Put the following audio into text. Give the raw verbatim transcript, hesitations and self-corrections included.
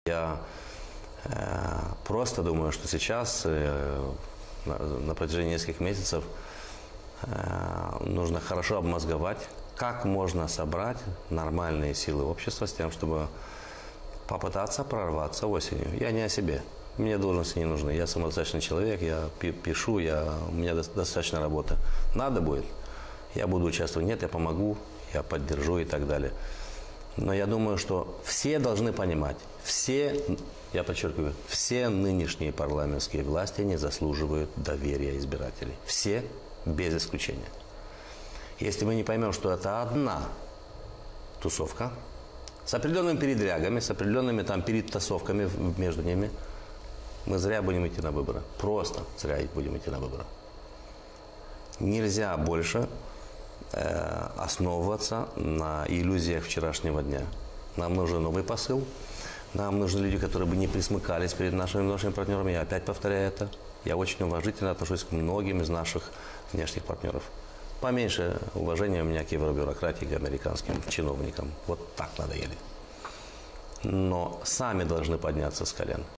Я э, просто думаю, что сейчас, э, на, на протяжении нескольких месяцев, э, нужно хорошо обмозговать, как можно собрать нормальные силы общества с тем, чтобы попытаться прорваться осенью. Я не о себе. Мне должности не нужны. Я самодостаточный человек, я пишу, я, у меня достаточно работы. Надо будет, я буду участвовать. Нет, я помогу, я поддержу и так далее. Но я думаю, что все должны понимать, все, я подчеркиваю, все нынешние парламентские власти не заслуживают доверия избирателей. Все, без исключения. Если мы не поймем, что это одна тусовка, с определенными передрягами, с определенными там перетасовками между ними, мы зря будем идти на выборы. Просто зря будем идти на выборы. Нельзя больше э, основываться на иллюзиях вчерашнего дня. Нам нужен новый посыл. Нам нужны люди, которые бы не присмыкались перед нашими нашими партнерами. Я опять повторяю это. Я очень уважительно отношусь к многим из наших внешних партнеров. Поменьше уважения у меня к евробюрократии, к американским чиновникам. Вот так надоели. Но сами должны подняться с колен.